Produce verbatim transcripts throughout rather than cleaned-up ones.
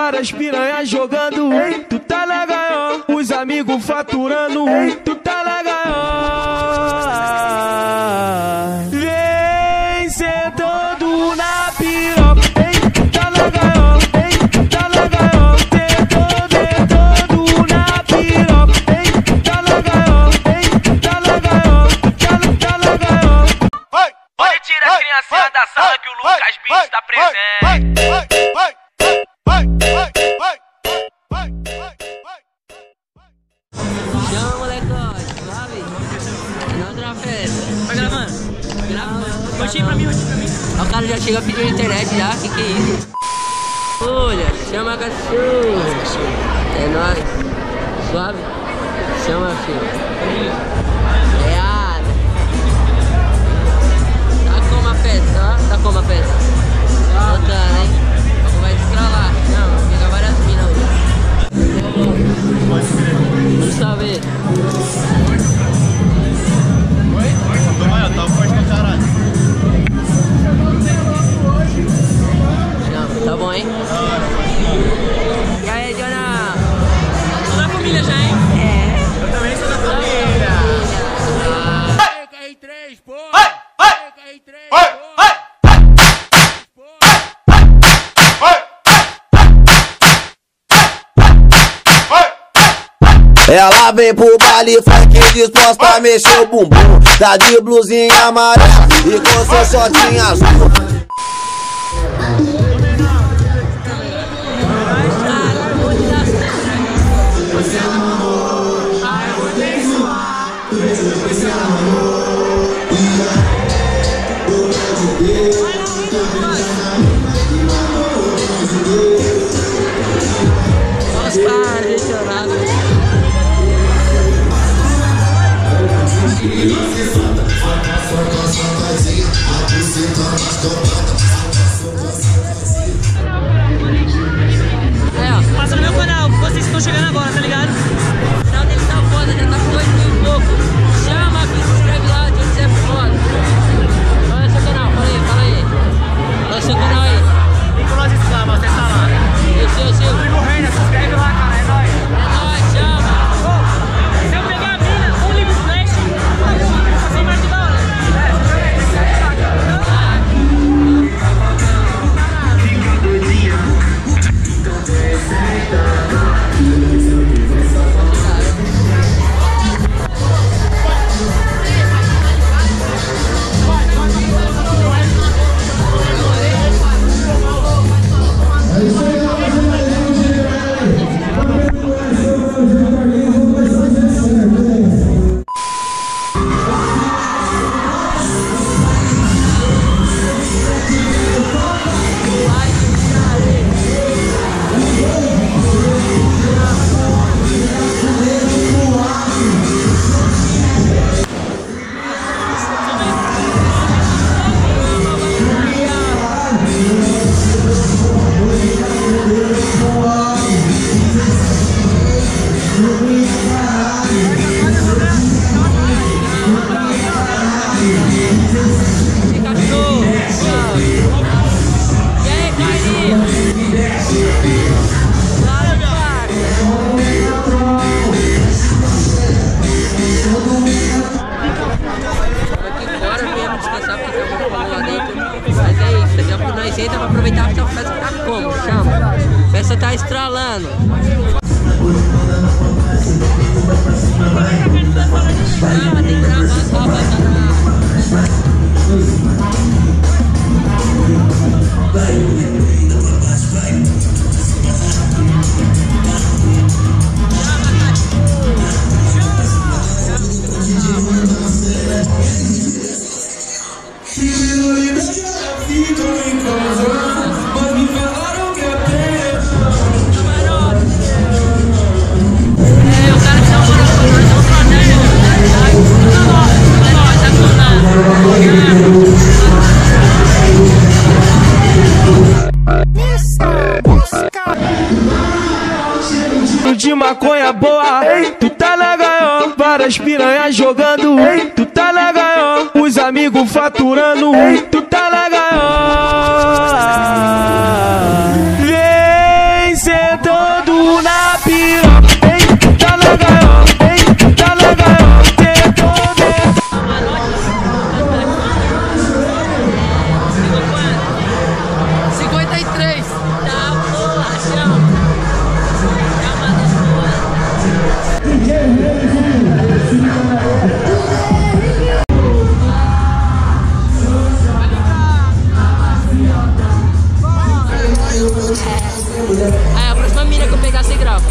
várias piranhas jogando, tu tá legal, os amigos faturando, tu tá legal. Vem sentando na piroca, tu tá legal, tu tá legal, sentando, sentando na piroca, tu tá legal, tu tá legal, tá, tá legal. Pode tirar a criancinha da sala que o Lucas Beats tá presente. Chama, molecote, suave. Não outra festa. Tá gravando? Gravando. Continue pra mim, continue pra mim. Ó, o cara já chega pedindo internet já, que que é isso? Olha, chama a cachorro. É nóis. Suave? Chama, filho. É a... Tá como a festa, ó. Tá como a festa. Voltando, hein? Vai descralar. Não, fica várias minas hoje. Vamos saber. Oi? Olha, tá forte pra caralho. Não, tá bom, hein? E aí, Jonah? Sou da família já, hein? É. Eu também sou da família. Fica aí três, porra! Fica aí três, porra! Ela vem pro baile funk disposta a mexer o bumbum. Tá de blusinha amarela e com seu shortinho azul. Passa no meu canal, vocês estão chegando agora, tá ligado? O canal dele tá foda, já tá com dois mil e pouco. Chama aqui, se inscreve lá, que você é foda. Qual é o seu canal? Fala aí, fala aí. Qual é o seu canal aí? Vem com nós exclamar, você tá lá. E o seu, o seu? Rodrigo Reina, se inscreve lá, cara, é nóis. É nóis, chama. Se eu pegar a mina, um livro flash, assim mais que da hora. Senta pra aproveitar que a festa tá como? Chama. A festa tá estralando. Chama, tem que gravar só pra de maconha boa, tu tá legal, várias piranhas jogando, tu tá legal, os amigos faturando, tu tá legal. Vem ser Aí a próxima mina que eu pegar, você grava.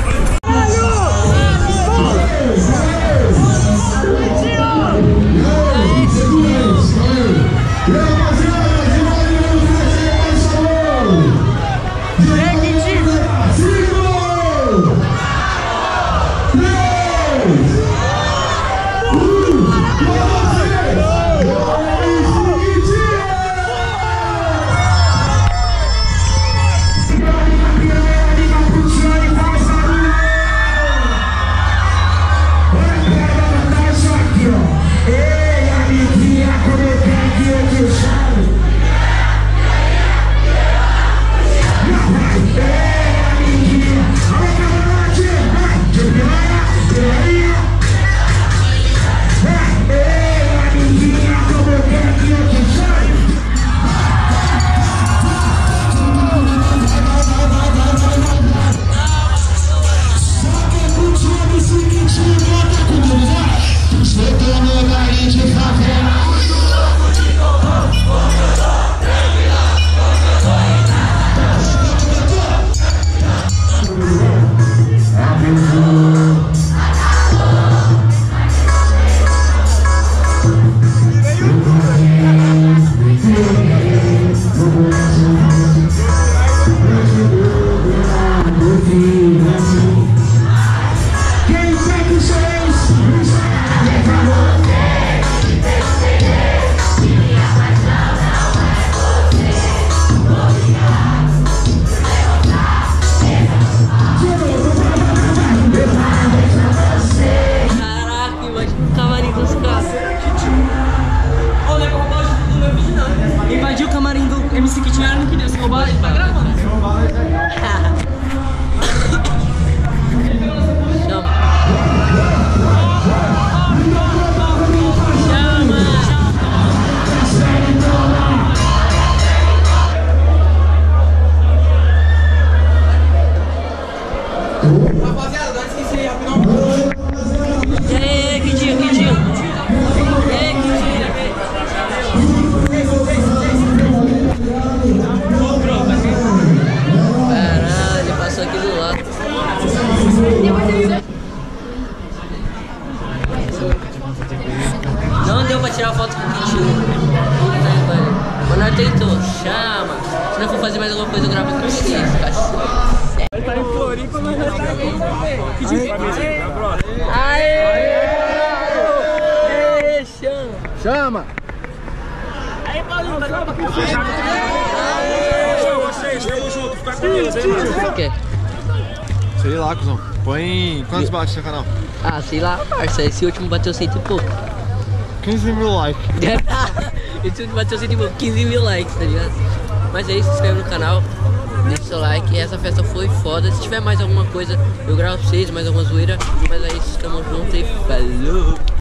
Invadiu o camarim do M C Kit, não que deu, se roubar, ele tá gravando. Chama. Chama. Rapaziada, dá de esquecer rapidão. E aí, Kitinho, Kitinho. E aí, Kitinho. Caralho, ele passou aqui do lado. Não deu pra tirar foto com o Kitinho. Mas nós tentou, chama. Se não for fazer mais alguma coisa, eu gravo com vocês, cacete. Ele tá em Floripa, mas nós tá aqui. Aê! Aê! Chama! Chama! Aí, Paulinho, tá gravando. Vocês, tamo junto, fica com Deus, hein, mano? O quê? Sei lá, cuzão. Põe quantos bate no seu canal? Ah, sei lá, parça. Esse último bateu cento e pouco. quinze mil likes. Esse último bateu cento e pouco, quinze mil likes, tá ligado? Mas é isso, se inscreve no canal, deixa o seu like. Essa festa foi foda. Se tiver mais alguma coisa, eu gravo pra vocês, mais alguma zoeira. Mas é isso, tamo junto e falou!